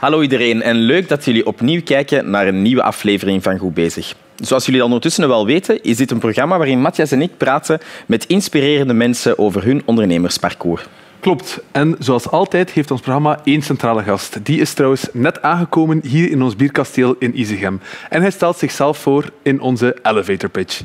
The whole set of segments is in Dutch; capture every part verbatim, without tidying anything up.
Hallo iedereen en leuk dat jullie opnieuw kijken naar een nieuwe aflevering van Goed Bezig. Zoals jullie al ondertussen wel weten, is dit een programma waarin Matthias en ik praten met inspirerende mensen over hun ondernemersparcours. Klopt. En zoals altijd heeft ons programma één centrale gast. Die is trouwens net aangekomen hier in ons bierkasteel in Isegem. En hij stelt zichzelf voor in onze elevator pitch.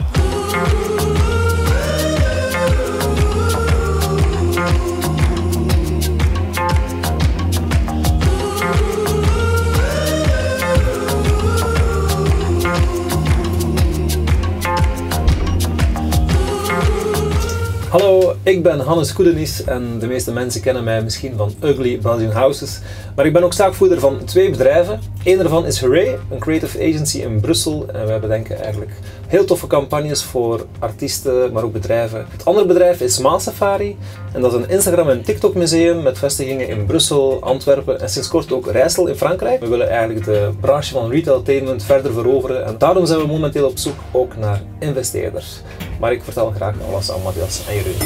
Hallo, ik ben Hannes Koedenis en de meeste mensen kennen mij misschien van Ugly Belgian Houses. Maar ik ben ook zaakvoerder van twee bedrijven. Eén daarvan is Hooray, een creative agency in Brussel. En wij bedenken eigenlijk heel toffe campagnes voor artiesten, maar ook bedrijven. Het andere bedrijf is Maalsafari. En dat is een Instagram- en TikTok-museum met vestigingen in Brussel, Antwerpen en sinds kort ook Rijssel in Frankrijk. We willen eigenlijk de branche van retailtainment verder veroveren. En daarom zijn we momenteel op zoek ook naar investeerders. Maar ik vertel graag alles aan Matthias en Jeroen.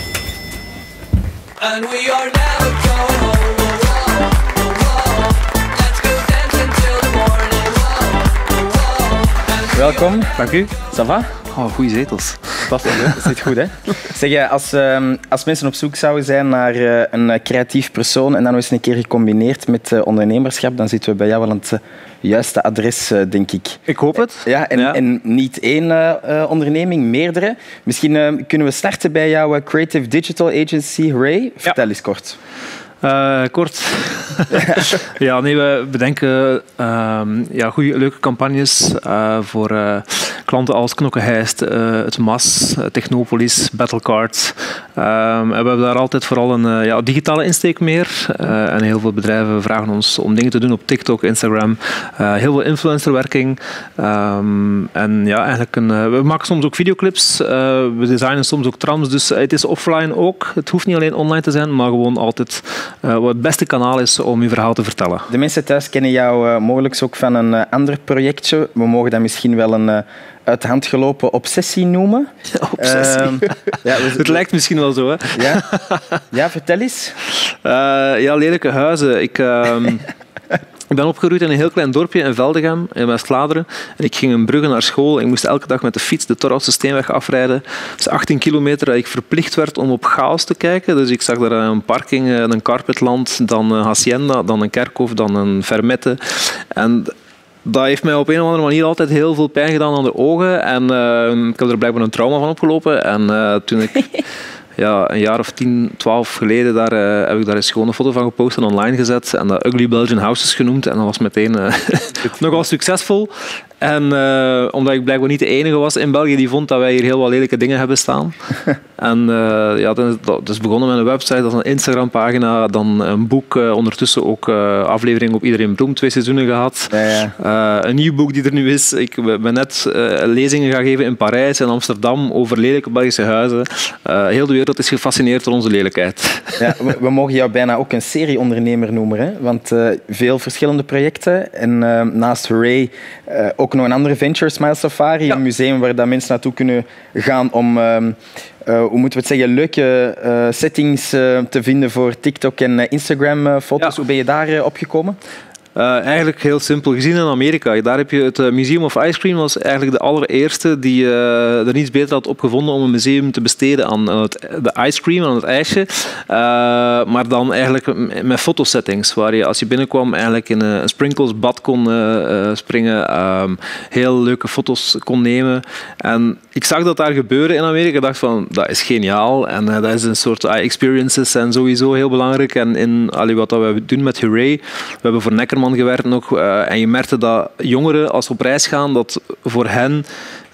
And we are never going home. Oh, oh, oh. Let's go dancing till the morning. Oh, oh. Welkom. Dank u. Ça va? Oh, goede zetels. Fantastisch, hè? Dat zit goed, hè? Zeg, als, uh, als mensen op zoek zouden zijn naar uh, een creatief persoon en dan nog eens een keer gecombineerd met uh, ondernemerschap, dan zitten we bij jou wel aan het uh, juiste adres, uh, denk ik. Ik hoop het. Ja, en, ja. en niet één uh, uh, onderneming, meerdere. Misschien uh, kunnen we starten bij jouw uh, Creative Digital Agency, Hooray. Vertel ja. eens kort. Uh, kort. ja, nee, we bedenken uh, ja, goede, leuke campagnes uh, voor uh, klanten als Knokkenheist, uh, het M A S, uh, Technopolis, Battlecard. Um, en we hebben daar altijd vooral een uh, ja, digitale insteek meer. Uh, en heel veel bedrijven vragen ons om dingen te doen op TikTok, Instagram. Uh, heel veel influencerwerking. Um, en ja, eigenlijk een, uh, we maken soms ook videoclips. Uh, we designen soms ook trams. Dus uh, het is offline ook. Het hoeft niet alleen online te zijn, maar gewoon altijd uh, wat het beste kanaal is om je verhaal te vertellen. De mensen thuis kennen jou uh, mogelijk ook van een uh, ander projectje. We mogen dat misschien wel een uh, uit de hand gelopen obsessie noemen. Ja, obsessie. Uh, ja, we, het lijkt misschien wel zo, hè? Ja, ja vertel eens. Uh, ja, lelijke huizen. Ik... Uh, Ik ben opgegroeid in een heel klein dorpje in Veldegem, in West-Vlaanderen. En ik ging in Brugge naar school. Ik moest elke dag met de fiets de Torhoutse Steenweg afrijden. Dat is achttien kilometer dat ik verplicht werd om op chaos te kijken. Dus ik zag daar een parking, een carpetland, dan een hacienda, dan een kerkhof, dan een fermette. En dat heeft mij op een of andere manier altijd heel veel pijn gedaan aan de ogen. En uh, ik heb er blijkbaar een trauma van opgelopen. En uh, toen ik... Ja, een jaar of tien, twaalf geleden daar, uh, heb ik daar eens gewoon een foto van gepost en online gezet en dat Ugly Belgian Houses genoemd en dat was meteen uh, nogal succesvol. En uh, omdat ik blijkbaar niet de enige was in België die vond dat wij hier heel wat lelijke dingen hebben staan. En uh, ja, dat is, dat is begonnen met een website, dat is een Instagram-pagina, dan een boek, uh, ondertussen ook uh, aflevering op Iedereen Bloem, twee seizoenen gehad. Ja, ja. Uh, een nieuw boek die er nu is. Ik ben net uh, lezingen gaan geven in Parijs en Amsterdam over lelijke Belgische huizen. Uh, heel de wereld is gefascineerd door onze lelijkheid. Ja, we, we mogen jou bijna ook een serieondernemer noemen, hè? Want uh, veel verschillende projecten en uh, naast Hooray uh, ook nog een andere venture, Maalsafari, ja. Een museum waar dat mensen naartoe kunnen gaan om, uh, uh, hoe moeten we het zeggen, leuke uh, settings uh, te vinden voor TikTok en uh, Instagram uh, foto's. Ja. Hoe ben je daar uh, opgekomen? Uh, eigenlijk heel simpel gezien in Amerika. Daar heb je het uh, Museum of Ice Cream, was eigenlijk de allereerste die uh, er niets beter had opgevonden om een museum te besteden aan, aan het, de ice cream, aan het ijsje. Uh, maar dan eigenlijk met fotosettings, waar je als je binnenkwam eigenlijk in een sprinkles bad kon uh, uh, springen, um, heel leuke foto's kon nemen. En ik zag dat daar gebeuren in Amerika. Ik dacht van, dat is geniaal. En uh, dat is een soort uh, experiences en sowieso heel belangrijk. En in allee, wat we doen met Hooray, we hebben voor Neckerman gewerkt nog, uh, en je merkte dat jongeren, als ze op reis gaan, dat voor hen...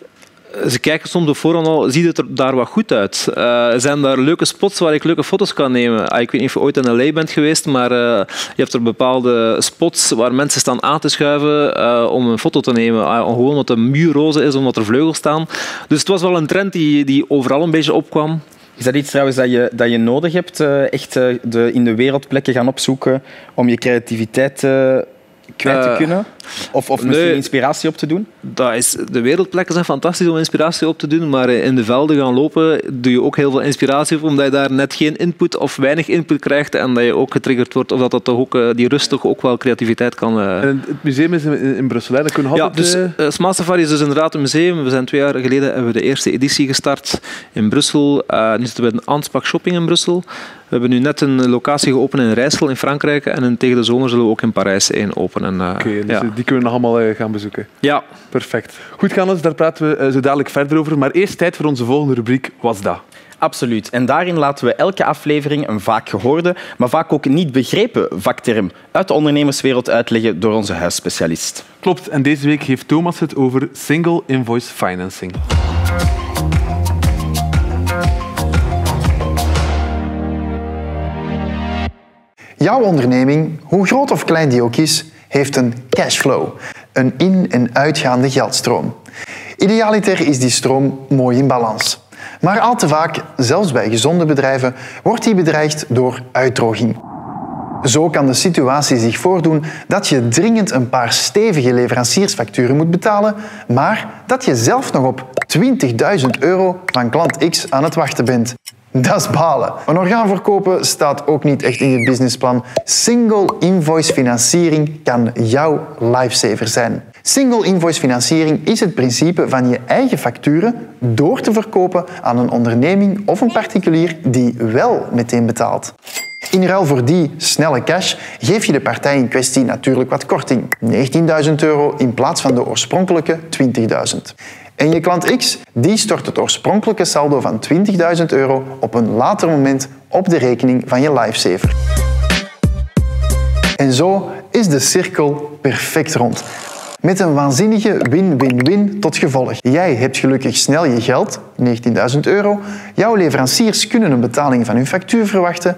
Ze kijken soms op voorhand al, ziet het er daar wat goed uit? Uh, zijn daar leuke spots waar ik leuke foto's kan nemen? Uh, ik weet niet of je ooit in L A bent geweest, maar uh, je hebt er bepaalde spots waar mensen staan aan te schuiven uh, om een foto te nemen. Uh, gewoon omdat de muur roze is, omdat er vleugels staan. Dus het was wel een trend die, die overal een beetje opkwam. Is dat iets trouwens dat je, dat je nodig hebt, uh, echt uh, de, in de wereld plekken gaan opzoeken om je creativiteit uh, kwijt te Uh, kunnen? Of, of misschien nee. inspiratie op te doen? Dat is, de wereldplekken zijn fantastisch om inspiratie op te doen, maar in de velden gaan lopen doe je ook heel veel inspiratie op, omdat je daar net geen input of weinig input krijgt en dat je ook getriggerd wordt, of dat, dat toch ook, die rust toch ook wel creativiteit kan... Uh... En het museum is in, in Brussel, hè? Dat kunnen we Ja, altijd... dus uh, Smart Safari is dus inderdaad een museum. We zijn twee jaar geleden hebben we de eerste editie gestart in Brussel. Uh, nu zitten we in Ansbach Shopping in Brussel. We hebben nu net een locatie geopend in Rijssel in Frankrijk en in, tegen de zomer zullen we ook in Parijs één openen. Uh, Oké, okay, dus ja. die kunnen we nog allemaal uh, gaan bezoeken. Ja. Perfect. Goed, Hannes, daar praten we uh, zo dadelijk verder over. Maar eerst tijd voor onze volgende rubriek, Was dat? Absoluut. En daarin laten we elke aflevering een vaak gehoorde, maar vaak ook niet begrepen vakterm uit de ondernemerswereld uitleggen door onze huisspecialist. Klopt, en deze week heeft Thomas het over Single Invoice Financing. Jouw onderneming, hoe groot of klein die ook is, heeft een cashflow, een in- en uitgaande geldstroom. Idealiter is die stroom mooi in balans. Maar al te vaak, zelfs bij gezonde bedrijven, wordt die bedreigd door uitdroging. Zo kan de situatie zich voordoen dat je dringend een paar stevige leveranciersfacturen moet betalen, maar dat je zelf nog op twintigduizend euro van klant X aan het wachten bent. Dat is balen. Een orgaan verkopen staat ook niet echt in je businessplan. Single invoice financiering kan jouw lifesaver zijn. Single invoice financiering is het principe van je eigen facturen door te verkopen aan een onderneming of een particulier die wel meteen betaalt. In ruil voor die snelle cash geef je de partij in kwestie natuurlijk wat korting. negentienduizend euro in plaats van de oorspronkelijke twintigduizend. En je klant X die stort het oorspronkelijke saldo van twintigduizend euro op een later moment op de rekening van je lifesaver. En zo is de cirkel perfect rond. Met een waanzinnige win-win-win tot gevolg. Jij hebt gelukkig snel je geld, negentienduizend euro. Jouw leveranciers kunnen een betaling van hun factuur verwachten.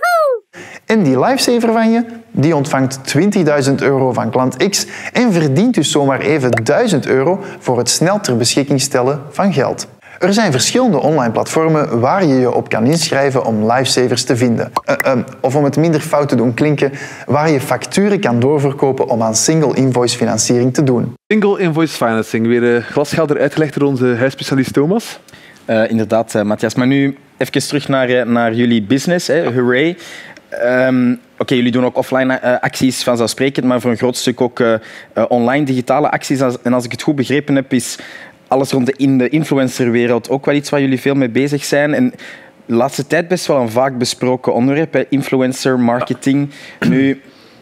En die lifesaver van je, die ontvangt twintigduizend euro van klant X en verdient dus zomaar even duizend euro voor het snel ter beschikking stellen van geld. Er zijn verschillende online platformen waar je je op kan inschrijven om lifesavers te vinden. Uh, uh, of om het minder fout te doen klinken, waar je facturen kan doorverkopen om aan single invoice financiering te doen. Single Invoice Financing, weer uh, glashelder uitgelegd door onze huisspecialist Thomas. Uh, inderdaad, uh, Matthias. Maar nu even terug naar, uh, naar jullie business, hè. Hooray. Um, Oké, okay, jullie doen ook offline uh, acties vanzelfsprekend, maar voor een groot stuk ook uh, uh, online digitale acties. En als ik het goed begrepen heb, is alles rond de, in de influencerwereld ook wel iets waar jullie veel mee bezig zijn. En de laatste tijd best wel een vaak besproken onderwerp, hè, influencer marketing. Ja. Nu,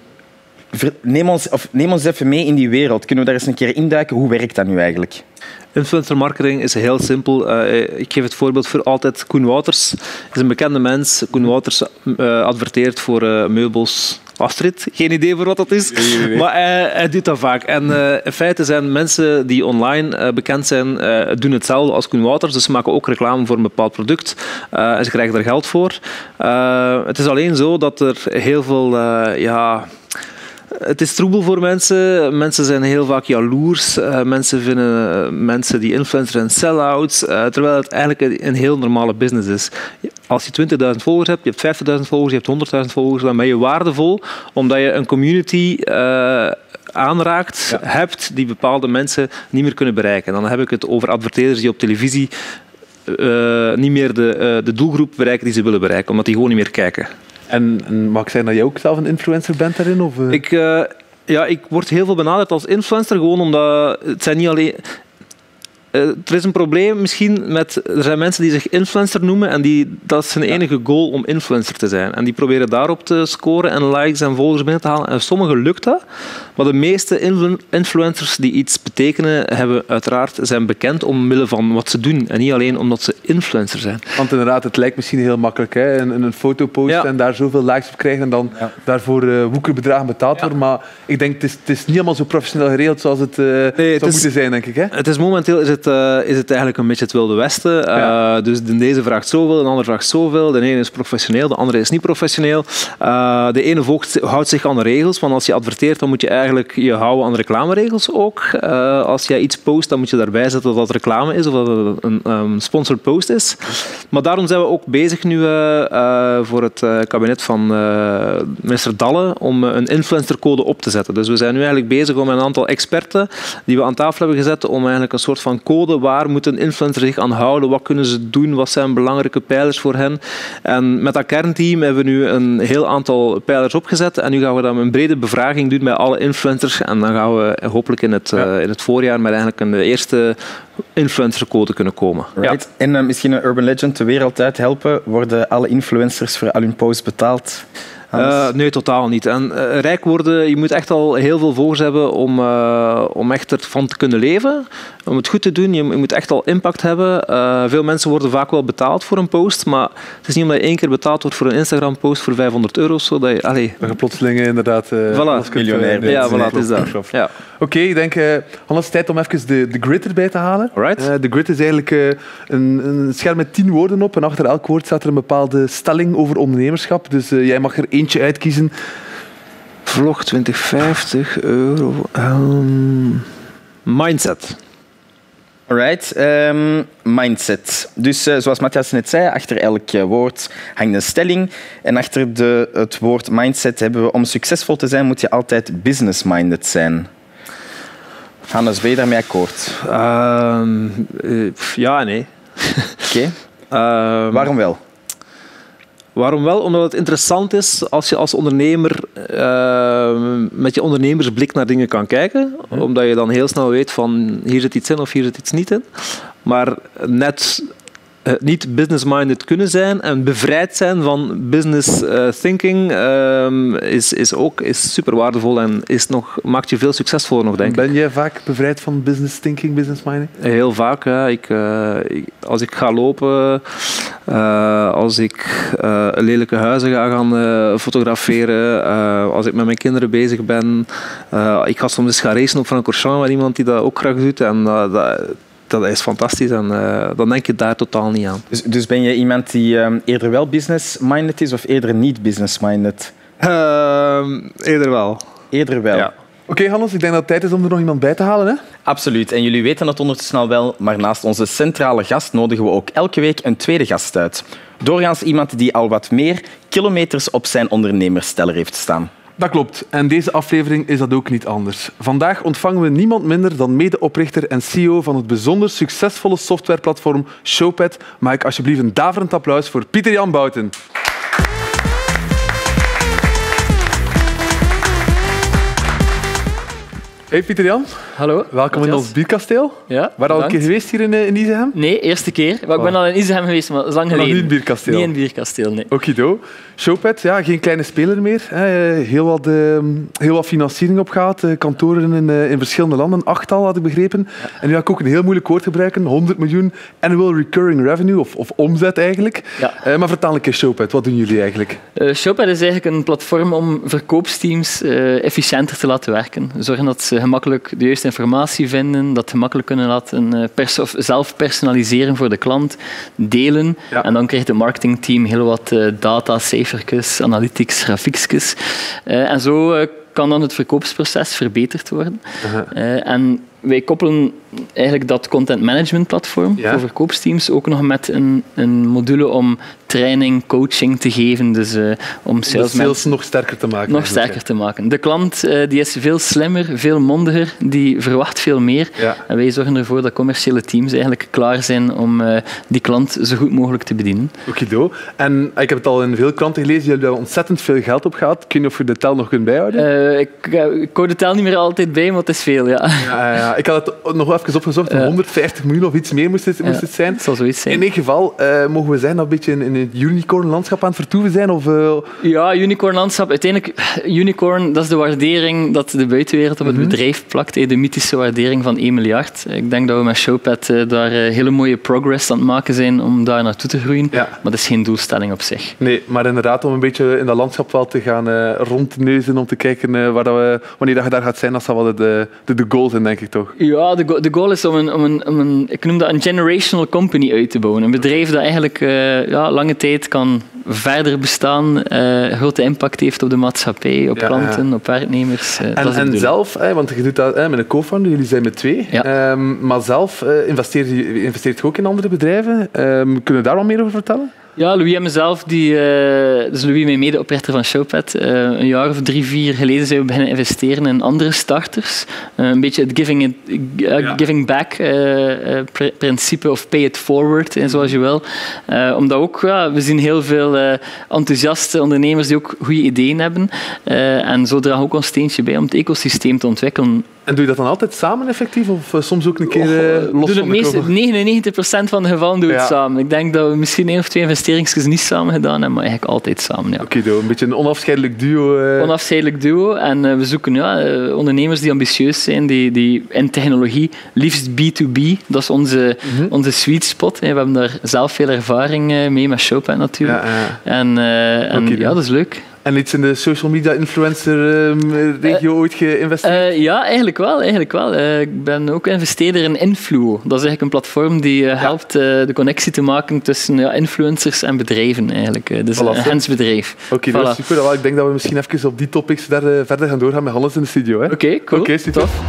neem ons, of neem ons even mee in die wereld. Kunnen we daar eens een keer induiken? Hoe werkt dat nu eigenlijk? Influencer marketing is heel simpel. Uh, ik geef het voorbeeld voor altijd. Koen Wouters is een bekende mens. Koen Wouters uh, adverteert voor uh, meubels Astrid. Geen idee voor wat dat is, nee, nee, nee. maar hij, hij doet dat vaak. En uh, in feite zijn mensen die online uh, bekend zijn, uh, doen hetzelfde als Koen Wouters. Dus ze maken ook reclame voor een bepaald product. Uh, en ze krijgen er geld voor. Uh, het is alleen zo dat er heel veel... Uh, ja, Het is troebel voor mensen. Mensen zijn heel vaak jaloers. Uh, mensen vinden uh, mensen die influencers zijn sell-outs. Uh, terwijl het eigenlijk een, een heel normale business is. Als je twintigduizend volgers hebt, je hebt vijftigduizend volgers, je hebt honderdduizend volgers, dan ben je waardevol omdat je een community uh, aanraakt, ja. hebt die bepaalde mensen niet meer kunnen bereiken. Dan heb ik het over adverteerders die op televisie uh, niet meer de, uh, de doelgroep bereiken die ze willen bereiken, omdat die gewoon niet meer kijken. En, en mag ik zeggen dat jij ook zelf een influencer bent daarin? Of, uh? Ik, uh, ja, ik word heel veel benaderd als influencer, gewoon omdat het zijn niet alleen... Uh, er is een probleem misschien met... Er zijn mensen die zich influencer noemen en die, dat is hun enige goal om influencer te zijn. En die proberen daarop te scoren en likes en volgers binnen te halen. En sommigen lukt dat, maar de meeste influ- influencers die iets betekenen, hebben uiteraard zijn bekend omwille van wat ze doen. En niet alleen omdat ze influencer zijn. Want inderdaad, het lijkt misschien heel makkelijk. Hè? Een, een foto posten ja. en daar zoveel likes op krijgen en dan ja. daarvoor uh, woekerbedragen betaald ja. worden. Maar ik denk, het is, het is niet allemaal zo professioneel geregeld zoals het uh, nee, zou het is, moeten zijn, denk ik. Hè? Het is momenteel is het het, uh, is het eigenlijk een beetje het Wilde Westen. Uh, ja. Dus de deze vraagt zoveel, de andere vraagt zoveel. De ene is professioneel, de andere is niet professioneel. Uh, de ene volgt, houdt zich aan de regels, want als je adverteert, dan moet je eigenlijk je houden aan de reclameregels ook. Uh, als jij iets post, dan moet je daarbij zetten dat dat reclame is of dat het een um, sponsored post is. Maar daarom zijn we ook bezig nu uh, uh, voor het uh, kabinet van uh, minister Dalle om uh, een influencercode op te zetten. Dus we zijn nu eigenlijk bezig om een aantal experten die we aan tafel hebben gezet om eigenlijk een soort van code, waar moet een influencer zich aan houden, wat kunnen ze doen, wat zijn belangrijke pijlers voor hen. En met dat kernteam hebben we nu een heel aantal pijlers opgezet en nu gaan we dan een brede bevraging doen bij alle influencers en dan gaan we hopelijk in het, ja. uh, in het voorjaar met eigenlijk een eerste influencercode kunnen komen. Right. Ja. En uh, misschien een urban legend de wereld uit helpen, worden alle influencers voor al hun posts betaald? Uh, nee, totaal niet. En uh, rijk worden, je moet echt al heel veel volgers hebben om, uh, om echt ervan te kunnen leven. Om het goed te doen, je, je moet echt al impact hebben. Uh, veel mensen worden vaak wel betaald voor een post, maar het is niet omdat je één keer betaald wordt voor een Instagram-post voor vijfhonderd euro. Zodat je, allee. We gaan plotseling inderdaad uh, voilà. miljonair. Ja, voilà, het is dat. Ja. Oké, okay, ik denk, uh, Hannes, tijd om even de, de grid erbij te halen. Right. Uh, de grid is eigenlijk uh, een, een scherm met tien woorden op en achter elk woord staat er een bepaalde stelling over ondernemerschap. Dus uh, jij mag er eentje uitkiezen. Vlog twintig vijftig euro. Um, mindset. Alright, um, mindset. Dus uh, zoals Matthias net zei, achter elk uh, woord hangt een stelling. En achter de, het woord mindset hebben we, om succesvol te zijn, moet je altijd business-minded zijn. Hannes, ben je daarmee akkoord? Uh, uh, ja en nee. Oké. Okay. Uh, Waarom wel? Waarom wel? Omdat het interessant is als je als ondernemer uh, met je ondernemersblik naar dingen kan kijken. Hm. Omdat je dan heel snel weet van hier zit iets in of hier zit iets niet in. Maar net uh, niet business-minded kunnen zijn en bevrijd zijn van business uh, thinking uh, is, is ook is super waardevol en is nog, maakt je veel succesvoller nog, denk ik. Ben jij vaak bevrijd van business thinking, business-minded? Heel vaak. Ja. Ik, uh, ik, als ik ga lopen, uh, als ik uh, lelijke huizen ga gaan uh, fotograferen, uh, als ik met mijn kinderen bezig ben. Uh, ik ga soms eens gaan racen op Francorchamps met iemand die dat ook graag doet. En uh, dat, Dat is fantastisch en uh, dan denk je daar totaal niet aan. Dus, dus ben je iemand die um, eerder wel business-minded is of eerder niet business-minded? Uh, eerder wel. Eerder wel. Ja. Oké, okay, Hannes, ik denk dat het tijd is om er nog iemand bij te halen. Hè? Absoluut. En jullie weten het ondertussen al wel, maar naast onze centrale gast nodigen we ook elke week een tweede gast uit. Doorgaans iemand die al wat meer kilometers op zijn ondernemersteller heeft staan. Dat klopt. En deze aflevering is dat ook niet anders. Vandaag ontvangen we niemand minder dan medeoprichter en C E O van het bijzonder succesvolle softwareplatform Showpad. Maak ik alsjeblieft een daverend applaus voor Pieter-Jan Bouten. Hey Pieter-Jan. Hallo. Welkom Matthias. In ons bierkasteel. Ja, Waar al een keer geweest hier in, in Isegem? Nee, eerste keer. Maar ik ben al in Isegem geweest, maar dat is lang geleden. Nog niet in het bierkasteel? Niet in het bierkasteel, nee. Okido. Showpad, ja, geen kleine speler meer. Heel wat, uh, heel wat financiering opgehaald. Kantoren in, uh, in verschillende landen. Achttal, had ik begrepen. Ja. En nu ga ik ook een heel moeilijk woord gebruiken. honderd miljoen annual recurring revenue, of, of omzet eigenlijk. Ja. Uh, maar vertel een keer Showpad. Wat doen jullie eigenlijk? Uh, Showpad is eigenlijk een platform om verkoopsteams uh, efficiënter te laten werken. Zorgen dat ze gemakkelijk de juiste informatie vinden, dat gemakkelijk kunnen laten pers- of zelf personaliseren voor de klant, delen. Ja. En dan krijgt het marketingteam heel wat uh, data, cijfertjes, analytics, grafiekjes. Uh, en zo uh, kan dan het verkoopsproces verbeterd worden. Uh-huh. Uh, en wij koppelen eigenlijk dat content management platform ja. voor verkoopsteams ook nog met een, een module om training, coaching te geven. Dus uh, om sales, sales nog sterker te maken. Nog sterker ja. te maken. De klant uh, die is veel slimmer, veel mondiger, die verwacht veel meer. Ja. En wij zorgen ervoor dat commerciële teams eigenlijk klaar zijn om uh, die klant zo goed mogelijk te bedienen. Okido. En ik heb het al in veel kranten gelezen, jullie hebben ontzettend veel geld opgehaald. Kun je of je de tel nog kunt bijhouden? Uh, ik, uh, ik hou de tel niet meer altijd bij, maar het is veel, ja. ja, ja. Ik had het nog even opgezocht, uh, honderdvijftig miljoen of iets meer moest het, moest het zijn. Het zal zoiets zijn. In ieder geval, uh, mogen we zijn dat een beetje in, in het unicorn-landschap aan het vertoeven zijn? Of, uh... Ja, unicorn-landschap. Uiteindelijk, unicorn, dat is de waardering dat de buitenwereld op het mm-hmm. bedrijf plakt. De mythische waardering van één miljard. Ik denk dat we met Showpad uh, daar uh, hele mooie progress aan het maken zijn om daar naartoe te groeien. Ja. Maar dat is geen doelstelling op zich. Nee, maar inderdaad, om een beetje in dat landschap wel te gaan uh, rondneuzen, om te kijken uh, waar dat we, wanneer dat je daar gaat zijn, dat zal wel de, de, de goal zijn, denk ik toch? toch? Ja, de, go- de goal is om een, om, een, om een, ik noem dat een generational company uit te bouwen. Een bedrijf dat eigenlijk uh, ja, lange tijd kan verder bestaan, uh, grote impact heeft op de maatschappij, op ja, klanten, ja. op werknemers. Uh, en dat is en zelf, hè, want je doet dat hè, met een co-founder, jullie zijn met twee, ja. um, maar zelf uh, investeert je investeert je ook in andere bedrijven. Um, kunnen we daar wat meer over vertellen? Ja, Louis en mezelf, die, uh, dus Louis, mijn medeoprichter van Showpad, uh, een jaar of drie, vier geleden zijn we beginnen investeren in andere starters. Uh, een beetje het giving, it, uh, ja. giving back uh, uh, pr- principe of pay it forward, uh, zoals je wil. Uh, omdat ook, ja, we zien heel veel uh, enthousiaste ondernemers die ook goede ideeën hebben. Uh, en zo dragen we ook ons steentje bij om het ecosysteem te ontwikkelen. En doe je dat dan altijd samen effectief? Of uh, soms ook een keer uh, los doe het meeste, van de negenennegentig procent van de gevallen doen we het ja. samen. Ik denk dat we misschien één of twee investeringsjes niet samen gedaan hebben, maar eigenlijk altijd samen. Ja. Oké, okay, een beetje een onafscheidelijk duo. Uh... Onafscheidelijk duo. En uh, we zoeken ja, uh, ondernemers die ambitieus zijn, die, die in technologie, liefst B to B, dat is onze, mm-hmm. onze sweet spot. Hè. We hebben daar zelf veel ervaring uh, mee met Showpad natuurlijk. Ja, ja. En, uh, en okay, ja, dat is leuk. En iets in de social media influencer um, regio uh, ooit geïnvesteerd? Uh, ja, eigenlijk wel. Eigenlijk wel. Uh, ik ben ook investeerder in Influo. Dat is eigenlijk een platform die uh, helpt uh, de connectie te maken tussen ja, influencers en bedrijven. Eigenlijk. Uh, dus voilà, een handsbedrijf. Oké, okay, voilà. Dat is super. Ik denk dat we misschien even op die topics daar, uh, verder gaan doorgaan met Hannes in de studio. Oké, okay, cool. Okay, super. Tof.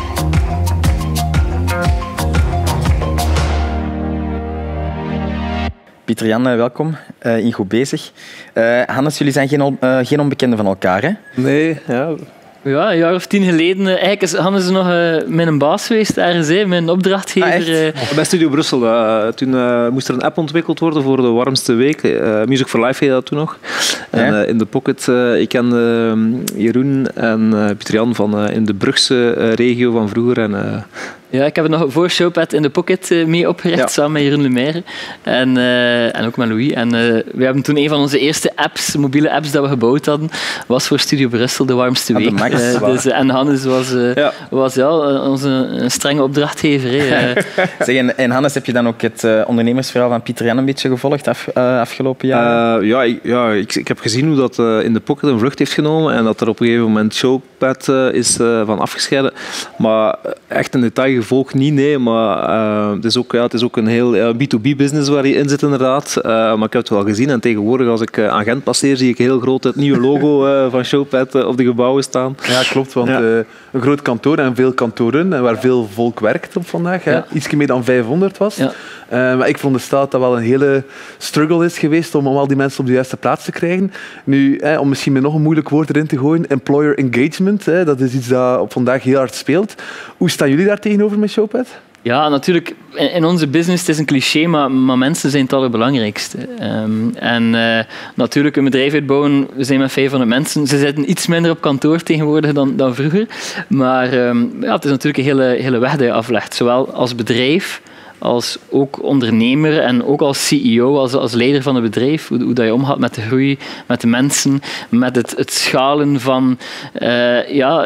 Pieter-Jan, welkom. Uh, in Goed Bezig. Uh, Hannes, jullie zijn geen, uh, geen onbekenden van elkaar, hè? Nee, ja. Ja, een jaar of tien geleden. Eigenlijk is Hannes nog uh, mijn baas geweest ergens, hè, mijn opdrachtgever. Ah, uh. Bij Studio Brussel. Uh, toen uh, moest er een app ontwikkeld worden voor de warmste week. Uh, Music for Life heette dat toen nog. Ja. En uh, in de Pocket, uh, ik ken uh, Jeroen en uh, Pieter-Jan van uh, in de Brugse uh, regio van vroeger. En, uh, Ja, ik heb het nog voor Showpad in de Pocket uh, mee opgericht, ja. samen met Jeroen Lemaire en, uh, en ook met Louis. En uh, we hebben toen een van onze eerste apps, mobiele apps dat we gebouwd hadden, was voor Studio Brussel de warmste week. Ah, de uh, dus, uh, en Hannes was, uh, ja. was ja, onze een strenge opdrachtgever. Hè. Zeg, en, en Hannes, heb je dan ook het uh, ondernemersverhaal van Pieter-Jan een beetje gevolgd af, uh, afgelopen jaar? Uh, ja, ik, ja ik, ik heb gezien hoe dat uh, in de Pocket een vlucht heeft genomen en dat er op een gegeven moment Showpad uh, is uh, van afgescheiden. Maar echt in detail gevolgd niet, nee, maar uh, het, is ook, ja, het is ook een heel uh, B to B business waar je in zit inderdaad. Uh, maar ik heb het wel gezien en tegenwoordig als ik uh, aan Gent passeer zie ik heel groot het nieuwe logo uh, van Showpad uh, op de gebouwen staan. Ja, klopt, want ja. Uh, een groot kantoor en veel kantoren en waar veel volk werkt op vandaag. Ja. Iets meer dan vijfhonderd was. Ja. Uh, maar ik veronderstel dat dat wel een hele struggle is geweest om, om al die mensen op de juiste plaats te krijgen. Nu, eh, om misschien met nog een moeilijk woord erin te gooien, employer engagement, eh, dat is iets dat op vandaag heel hard speelt. Hoe staan jullie daar tegenover met Showpad? Ja, natuurlijk. In onze business, het is een cliché, maar, maar mensen zijn het allerbelangrijkste. Um, en uh, natuurlijk, een bedrijf uitbouwen, we zijn met vijfhonderd mensen. Ze zitten iets minder op kantoor tegenwoordig dan, dan vroeger. Maar um, ja, het is natuurlijk een hele, hele weg die je aflegt. Zowel als bedrijf, als ook ondernemer en ook als C E O, als, als leider van een bedrijf, hoe, hoe dat je omgaat met de groei, met de mensen, met het, het schalen van uh, ja,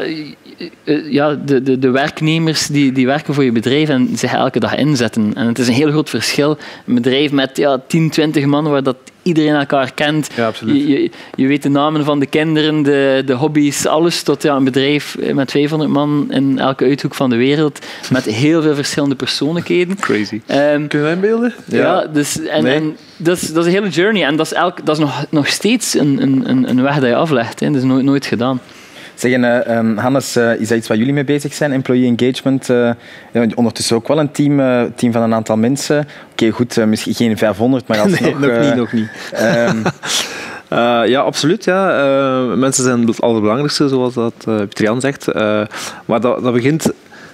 uh, ja, de, de, de werknemers die, die werken voor je bedrijf en zich elke dag inzetten. En het is een heel groot verschil. Een bedrijf met ja, tien, twintig man, waar dat iedereen elkaar kent. Ja, absoluut. Je, je, je weet de namen van de kinderen, de, de hobby's, alles, tot ja, een bedrijf met vijfhonderd man in elke uithoek van de wereld, met heel veel verschillende persoonlijkheden. Crazy. Um, Kunnen wij inbeelden? Ja, ja dus, en, nee. en dat, is, dat is een hele journey. En dat is, elk, dat is nog, nog steeds een, een, een weg dat je aflegt. Hè. Dat is nooit, nooit gedaan. Zeg, uh, um, Hannes, uh, is dat iets waar jullie mee bezig zijn? Employee engagement. Uh, ja, ondertussen ook wel een team, uh, team van een aantal mensen. Oké, okay, goed, uh, misschien geen vijfhonderd, maar alsnog... Nee, nog uh, niet, nog niet. Um, Uh, ja, absoluut. Ja. Uh, mensen zijn het allerbelangrijkste, zoals dat uh, Pieter-Jan zegt. Uh, maar dat, dat begint...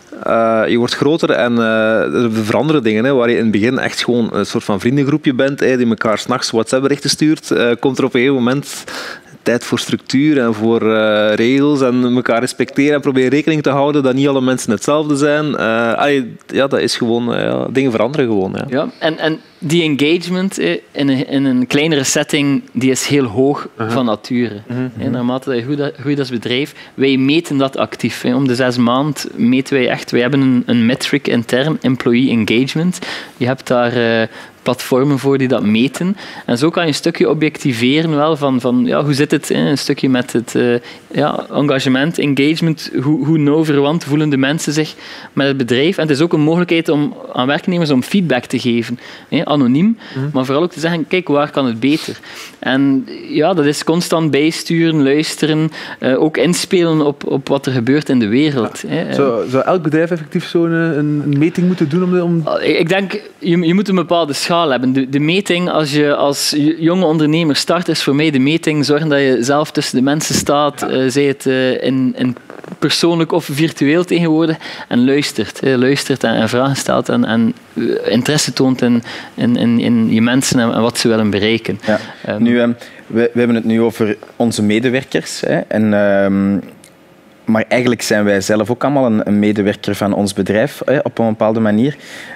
Uh, je wordt groter en uh, er veranderen dingen. Hè, waar je in het begin echt gewoon een soort van vriendengroepje bent, hè, die elkaar 's nachts WhatsApp-berichten stuurt. Uh, komt er op een gegeven moment tijd voor structuur en voor uh, regels en elkaar respecteren en proberen rekening te houden dat niet alle mensen hetzelfde zijn. Uh, allee, ja, dat is gewoon... Uh, ja, dingen veranderen gewoon. Ja. Ja, en, en die engagement eh, in, een, in een kleinere setting, die is heel hoog uh-huh. van nature. Uh-huh. Eh, naarmate dat je groeit als bedrijf. Wij meten dat actief. Eh. Om de zes maanden meten wij echt... Wij hebben een, een metric intern, employee engagement. Je hebt daar uh, platformen voor die dat meten. En zo kan je een stukje objectiveren wel van, van ja, hoe zit het, hè? Een stukje met het uh, ja, engagement, engagement, hoe, hoe nauw verwant voelen de mensen zich met het bedrijf. En het is ook een mogelijkheid om aan werknemers om feedback te geven, hè? Anoniem, mm-hmm. maar vooral ook te zeggen, kijk, waar kan het beter? En ja, dat is constant bijsturen, luisteren, uh, ook inspelen op, op wat er gebeurt in de wereld. Ja. Hè? Zou, zou elk bedrijf effectief zo'n een, een meting moeten doen? Om, de, om... Ik denk, je, je moet een bepaalde schaal hebben. De, de meting, als je als jonge ondernemer start, is voor mij de meting zorgen dat je zelf tussen de mensen staat, ja. uh, zij het uh, in, in persoonlijk of virtueel tegenwoordig, en luistert. Hè, luistert en, en vragen stelt en, en interesse toont in, in, in, in je mensen en, en wat ze willen bereiken. Ja. Um, nu, um, we, we hebben het nu over onze medewerkers. Hè, en, um, maar eigenlijk zijn wij zelf ook allemaal een, een medewerker van ons bedrijf, hè, op een bepaalde manier.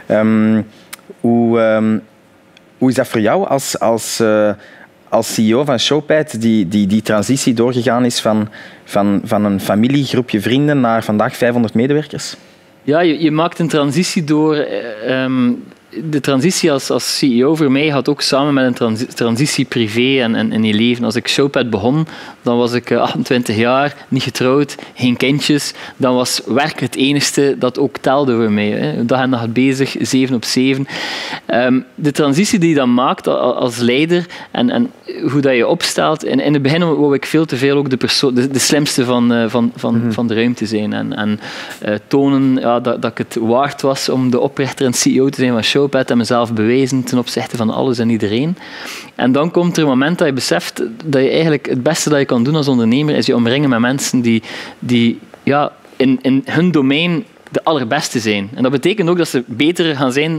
Um, hoe, um, hoe is dat voor jou als, als, uh, als C E O van Showpad, die, die die transitie doorgegaan is van, van, van een familiegroepje vrienden naar vandaag vijfhonderd medewerkers? Ja, je, je maakt een transitie door... Um, de transitie als, als C E O voor mij gaat ook samen met een transi- transitie privé en, en in je leven. Als ik Showpad begon, dan was ik achtentwintig jaar, niet getrouwd, geen kindjes. Dan was werk het enigste dat ook telde voor mij. Hè. Dag en nacht bezig, zeven op zeven. Um, de transitie die je dan maakt als leider en, en hoe dat je opstelt. In, in het begin wou ik veel te veel ook de, perso- de, de slimste van, uh, van, van, mm-hmm. van de ruimte zijn. En, en uh, tonen ja, dat, dat ik het waard was om de oprichter en C E O te zijn van Showpad. En mezelf bewezen ten opzichte van alles en iedereen. En dan komt er een moment dat je beseft dat je eigenlijk het beste dat je kan doen als ondernemer is je omringen met mensen die, die ja, in, in hun domein de allerbeste zijn. En dat betekent ook dat ze beter gaan zijn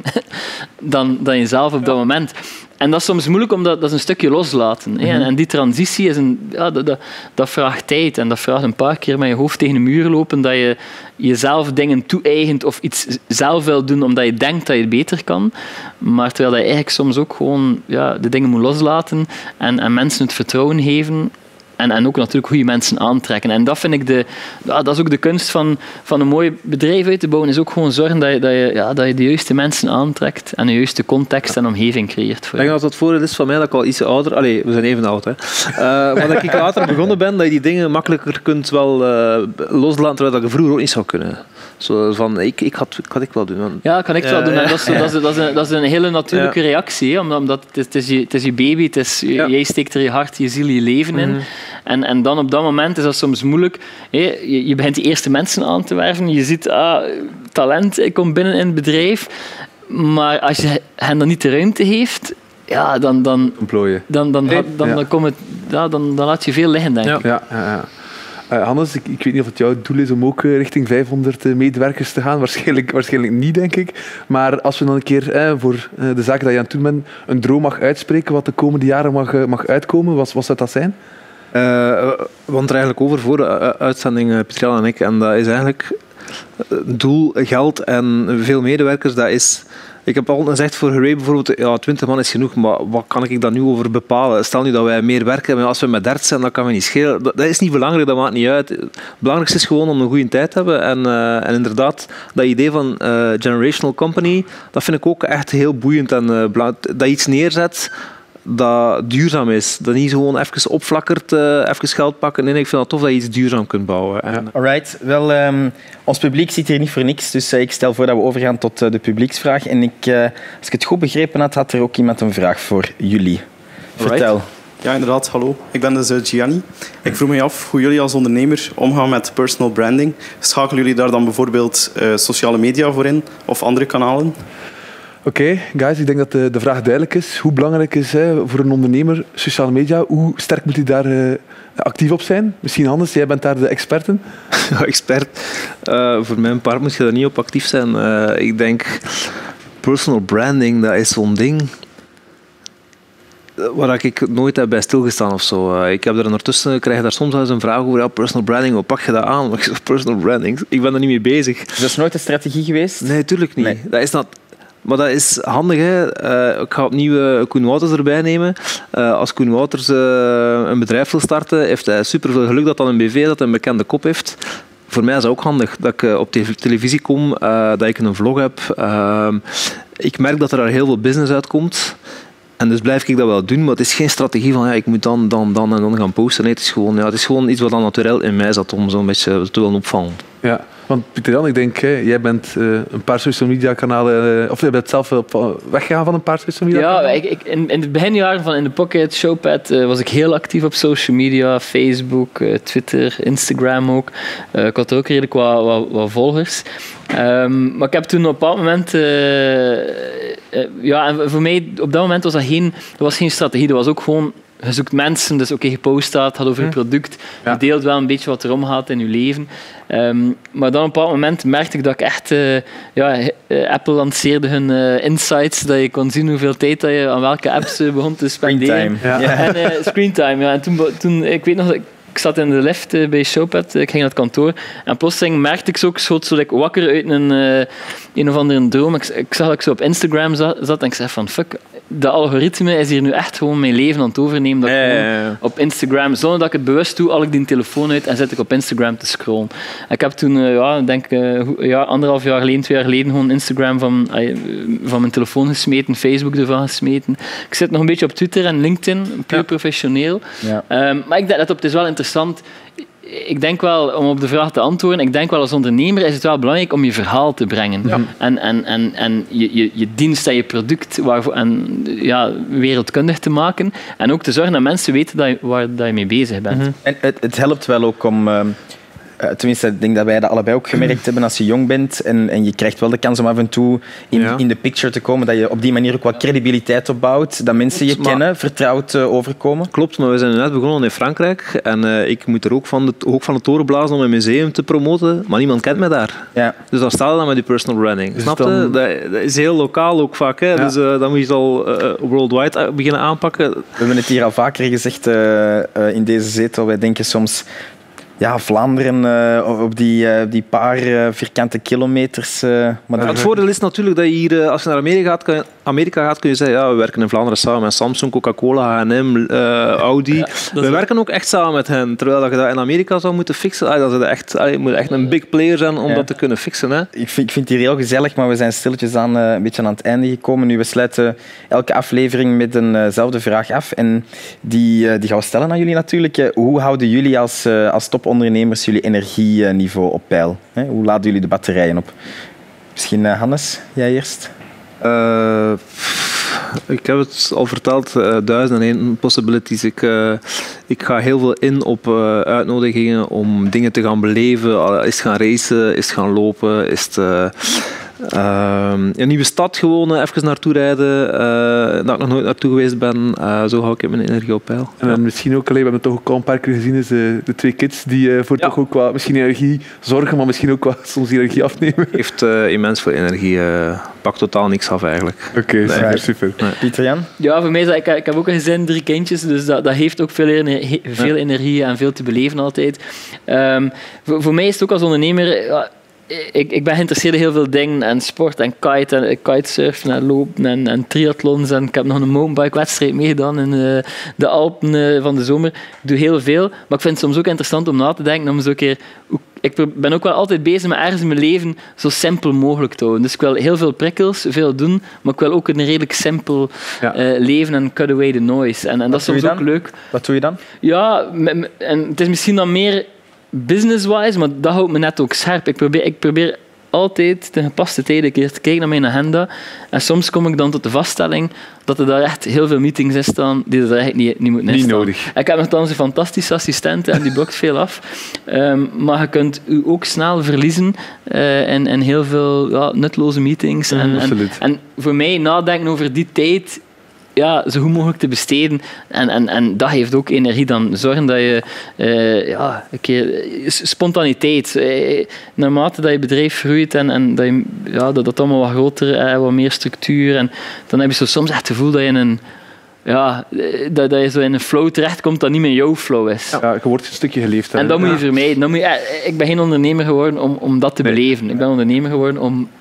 dan, dan jezelf op dat moment. En dat is soms moeilijk, omdat dat is een stukje loslaten. Mm-hmm. En, en die transitie is een, ja, dat, dat, dat vraagt tijd. En dat vraagt een paar keer met je hoofd tegen de muur lopen, dat je jezelf dingen toe-eigent of iets zelf wil doen omdat je denkt dat je het beter kan. Maar terwijl je eigenlijk soms ook gewoon ja, de dingen moet loslaten en, en mensen het vertrouwen geven. En, en ook natuurlijk goede mensen aantrekken. En dat vind ik de, ja, dat is ook de kunst van, van een mooi bedrijf uit te bouwen, is ook gewoon zorgen dat je, dat je, ja, dat je de juiste mensen aantrekt en de juiste context en omgeving creëert. Voor ik denk dat het voordeel is van mij dat ik al iets ouder... Allee, we zijn even oud, hè. Uh, maar dat ik later begonnen ben, dat je die dingen makkelijker kunt wel uh, loslaten, terwijl je vroeger ook niet zou kunnen. Zo van, ik, ik had, kan ik wel doen. Man. Ja, kan ik wel uh, doen. En dat, is, dat, is, dat, is een, dat is een hele natuurlijke ja. reactie, hè, omdat het is, het, is je, het is je baby, het is, ja. jij steekt er je hart, je ziel, je leven in. Mm-hmm. En, en dan op dat moment is dat soms moeilijk. Hè. Je, je begint die eerste mensen aan te werven, je ziet ah, talent, ik kom binnen in het bedrijf, maar als je hen dan niet de ruimte heeft, ja, dan, dan, Ontplooien. dan, dan, dan, dan, ja. dan, kom het, ja, dan, dan laat je veel liggen, denk ik. Ja, ja, ja. Uh, Hannes, ik, ik weet niet of het jouw doel is om ook uh, richting vijfhonderd uh, medewerkers te gaan. Waarschijnlijk, waarschijnlijk niet, denk ik. Maar als we dan een keer uh, voor uh, de zaak dat je aan het doen bent, een droom mag uitspreken wat de komende jaren mag, uh, mag uitkomen, wat, wat zou dat zijn? Uh, we hadden er eigenlijk over voor de uitzending, uh, Petriel en ik. En dat is eigenlijk doel, geld en veel medewerkers. Dat is... Ik heb altijd gezegd voor Hooray bijvoorbeeld, ja, twintig man is genoeg, maar wat kan ik daar nu over bepalen? Stel nu dat wij meer werk hebben, als we met dertig zijn, dat kan we niet schelen. Dat, dat is niet belangrijk, dat maakt niet uit. Het belangrijkste is gewoon om een goede tijd te hebben. En, uh, en inderdaad, dat idee van uh, generational company, dat vind ik ook echt heel boeiend. En, uh, dat je iets neerzet dat duurzaam is. Dat niet gewoon even opflakkert, uh, even geld pakken. Nee, ik vind het tof dat je iets duurzaam kunt bouwen. En... Alright. Wel, um, ons publiek zit hier niet voor niks, dus uh, ik stel voor dat we overgaan tot uh, de publieksvraag. En ik, uh, als ik het goed begrepen had, had er ook iemand een vraag voor jullie. Vertel. Alright. Ja, inderdaad. Hallo. Ik ben dus uh, Gianni. Ik vroeg me af hoe jullie als ondernemer omgaan met personal branding. Schakelen jullie daar dan bijvoorbeeld uh, sociale media voor in of andere kanalen? Oké, okay, guys, ik denk dat de, de vraag duidelijk is. Hoe belangrijk is hè, voor een ondernemer sociale media? Hoe sterk moet hij daar uh, actief op zijn? Misschien Hannes, jij bent daar de expert in. Ja, expert. Uh, voor mijn part moet je daar niet op actief zijn. Uh, ik denk, personal branding, dat is zo'n ding waar ik nooit heb bij stilgestaan of zo. Uh, ik heb er ondertussen, krijg daar soms wel eens een vraag over, ja, personal branding, hoe pak je dat aan? Personal branding, ik ben er niet mee bezig. Dat is nooit een strategie geweest? Nee, tuurlijk niet. Nee. Dat is dat... Maar dat is handig, hè. Uh, ik ga opnieuw uh, Koen Wouters erbij nemen. Uh, als Koen Wouters uh, een bedrijf wil starten, heeft hij superveel geluk dat dat een B V dat een bekende kop heeft. Voor mij is dat ook handig, dat ik uh, op te- televisie kom, uh, dat ik een vlog heb. Uh, ik merk dat er daar heel veel business uitkomt. En dus blijf ik dat wel doen, maar het is geen strategie van ja, ik moet dan, dan, dan en dan gaan posten. Nee, het is gewoon, ja, het is gewoon iets wat dan natuurlijk in mij zat om zo'n beetje te willen opvallen. Ja, want Pieter-Jan, ik denk, hè, jij bent uh, een paar social media kanalen, uh, of je bent zelf op, uh, weggegaan van een paar social media kanalen? Ja, ik, ik, in, in het beginjaren van In The Pocket, Showpad, uh, was ik heel actief op social media. Facebook, uh, Twitter, Instagram ook. Uh, ik had ook redelijk wat, wat, wat volgers. Um, maar ik heb toen op een bepaald moment... Uh, uh, ja, en voor mij, op dat moment was dat geen, dat was geen strategie. Dat was ook gewoon... Je zoekt mensen, dus oké, okay, gepost staat, gaat over een product. Ja. Je deelt wel een beetje wat er omgaat in je leven. Um, maar dan op een bepaald moment merkte ik dat ik echt... Uh, ja, uh, Apple lanceerde hun uh, insights, dat je kon zien hoeveel tijd dat je aan welke apps uh, begon te spenderen. Screentime. Ja. En uh, screentime, ja. En toen, toen, ik weet nog dat ik... Ik zat in de lift uh, bij Showpad, ik ging naar het kantoor en plotseling merkte ik zo, ik schoot zo like, wakker uit een, uh, een of andere droom. Ik, ik zag dat ik zo op Instagram zat, zat en ik zei van fuck, dat algoritme is hier nu echt gewoon mijn leven aan het overnemen. Dat ik ja, ja, ja. op Instagram, zonder dat ik het bewust doe, al ik die telefoon uit en zet ik op Instagram te scrollen. En ik heb toen, uh, ja, denk uh, ja, anderhalf jaar geleden, twee jaar geleden, gewoon Instagram van, uh, van mijn telefoon gesmeten, Facebook ervan gesmeten. Ik zit nog een beetje op Twitter en LinkedIn, puur ja. professioneel. Ja. Um, maar ik denk dat op, het is wel interessant. Ik denk wel, om op de vraag te antwoorden, ik denk wel als ondernemer is het wel belangrijk om je verhaal te brengen. Ja. En, en, en, en je, je, je dienst en je product waarvoor, en, ja, wereldkundig te maken. En ook te zorgen dat mensen weten dat je, waar dat je mee bezig bent. Mm-hmm. En het, het helpt wel ook om... Uh, Uh, tenminste, ik denk dat wij dat allebei ook gemerkt hebben als je jong bent en, en je krijgt wel de kans om af en toe in, ja. in de picture te komen, dat je op die manier ook wat credibiliteit opbouwt, dat mensen je maar, kennen, vertrouwd uh, overkomen. Klopt, maar we zijn net begonnen in Frankrijk en uh, ik moet er ook van de, ook van de toren blazen om een museum te promoten, maar niemand kent mij daar. Ja. Dus dan sta je dan met je personal branding. Dus snap je? Dan... Dat, dat is heel lokaal ook vaak. Hè? Ja. Dus uh, dan moet je het al uh, worldwide beginnen aanpakken. We hebben het hier al vaker gezegd uh, uh, in deze zetel. Wij denken soms... Ja, Vlaanderen uh, op die, uh, die paar uh, vierkante kilometers. Uh, maar ja, het voordeel is natuurlijk dat je hier, uh, als je naar Amerika gaat, kan, Amerika gaat, kun je zeggen, ja, we werken in Vlaanderen samen met Samsung, Coca-Cola, H en M, uh, Audi. Ja, we werken ook echt samen met hen. Terwijl dat je dat in Amerika zou moeten fixen, ah, dat is echt, ah, je moet echt een big player zijn om ja. dat te kunnen fixen. Hè. Ik, vind, ik vind het hier heel gezellig, maar we zijn stilletjes aan, uh, een beetje aan het einde gekomen. Nu, we sluiten elke aflevering met eenzelfde uh vraag af. En die, uh, die gaan we stellen aan jullie natuurlijk. Uh, hoe houden jullie als, uh, als top ondernemers jullie energieniveau op peil? Hè? Hoe laden jullie de batterijen op? Misschien uh, Hannes, jij eerst? Uh, ik heb het al verteld, uh, duizend en één possibilities. Ik, uh, ik ga heel veel in op uh, uitnodigingen om dingen te gaan beleven. Uh, is het gaan racen, is het gaan lopen, is het... Uh, Uh, een nieuwe stad gewoon uh, even naartoe rijden, uh, dat ik nog nooit naartoe geweest ben. Uh, zo hou ik mijn energie op peil. En dan misschien ook, allee, we hebben het toch ook al een paar keer gezien, is de, de twee kids die uh, voor ja. toch ook wat misschien energie zorgen, maar misschien ook wat soms energie afnemen. Heeft uh, immens veel energie. Uh, pakt totaal niks af eigenlijk. Oké, okay, super, nee. super. Nee. Pieter-Jan? Ja, voor mij is dat, ik, ik heb ook een gezin, drie kindjes, dus dat, dat heeft ook veel, energie, veel ja. energie en veel te beleven altijd. Um, voor, voor mij is het ook als ondernemer... Ja, Ik, ik ben geïnteresseerd in heel veel dingen, en sport en kite, en kitesurfen en lopen en, en triathlons. En ik heb nog een mountainbike-wedstrijd meegedaan in uh, de Alpen uh, van de zomer. Ik doe heel veel, maar ik vind het soms ook interessant om na te denken. Om zo een keer, ik ben ook wel altijd bezig met ergens in mijn leven zo simpel mogelijk te houden. Dus ik wil heel veel prikkels, veel doen, maar ik wil ook een redelijk simpel ja. uh, leven en cut away the noise. En, en dat is soms ook leuk. Wat doe je dan? Ja, en het is misschien dan meer... business-wise, maar dat houdt me net ook scherp. Ik probeer, ik probeer altijd ten gepaste tijd een keer te kijken naar mijn agenda. En soms kom ik dan tot de vaststelling dat er daar echt heel veel meetings in staan die er eigenlijk niet, niet moeten in staan. Niet nodig. Ik heb nogthans een fantastische assistent en die blokt veel af. Um, maar je kunt u ook snel verliezen uh, in, in heel veel ja, nutteloze meetings. Mm, en, en, en voor mij nadenken over die tijd ja, zo goed mogelijk te besteden. En, en, en dat geeft ook energie. Dan zorgen dat je uh, ja, een keer spontaniteit. Uh, naarmate dat je bedrijf groeit en, en dat, je, ja, dat dat allemaal wat groter, uh, wat meer structuur. En dan heb je zo soms echt het gevoel dat je in een ja, dat, dat je zo in een flow terechtkomt dat niet meer jouw flow is. Ja, je wordt een stukje geleefd. Hè. En dat moet je ja. vermijden. Dat moet je, ik ben geen ondernemer geworden om, om dat te nee. beleven. Ik ben ondernemer geworden om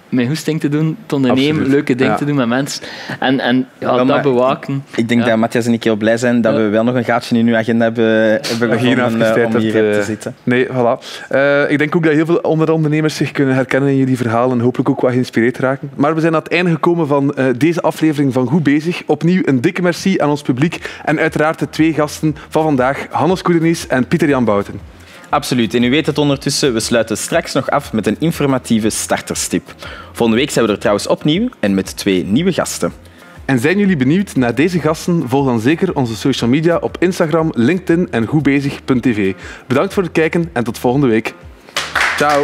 mijn goesting te doen, te ondernemen, Absoluut. leuke dingen Ja. te doen met mensen. En, en ja, Wel, dat maar bewaken. Ik denk Ja. dat Matthias en ik heel blij zijn dat Ja. we wel nog een gaatje in uw agenda hebben, hebben Dat je hier gevonden even eh, om tijd hier hebt, te eh, zitten. Nee, voilà. Uh, ik denk ook dat heel veel andere ondernemers zich kunnen herkennen in jullie verhaal en hopelijk ook wat geïnspireerd raken. Maar we zijn aan het einde gekomen van uh, deze aflevering van Goed Bezig. Opnieuw een dikke merci aan ons publiek en uiteraard de twee gasten van vandaag, Hannes Koedenis en Pieter-Jan Bouten. Absoluut. En u weet het ondertussen, we sluiten straks nog af met een informatieve starterstip. Volgende week zijn we er trouwens opnieuw en met twee nieuwe gasten. En zijn jullie benieuwd naar deze gasten? Volg dan zeker onze social media op Instagram, LinkedIn en goedbezig punt t v. Bedankt voor het kijken en tot volgende week. Ciao.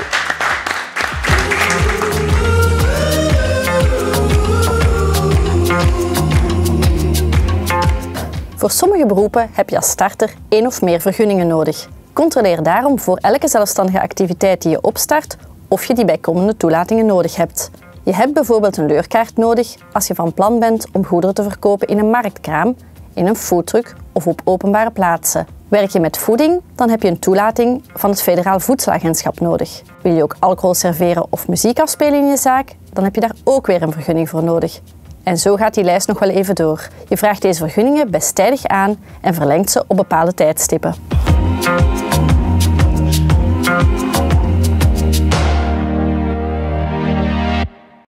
Voor sommige beroepen heb je als starter één of meer vergunningen nodig. Controleer daarom voor elke zelfstandige activiteit die je opstart of je die bijkomende toelatingen nodig hebt. Je hebt bijvoorbeeld een leurkaart nodig als je van plan bent om goederen te verkopen in een marktkraam, in een foodtruck of op openbare plaatsen. Werk je met voeding, dan heb je een toelating van het Federaal Voedselagentschap nodig. Wil je ook alcohol serveren of muziek afspelen in je zaak, dan heb je daar ook weer een vergunning voor nodig. En zo gaat die lijst nog wel even door. Je vraagt deze vergunningen best tijdig aan en verlengt ze op bepaalde tijdstippen.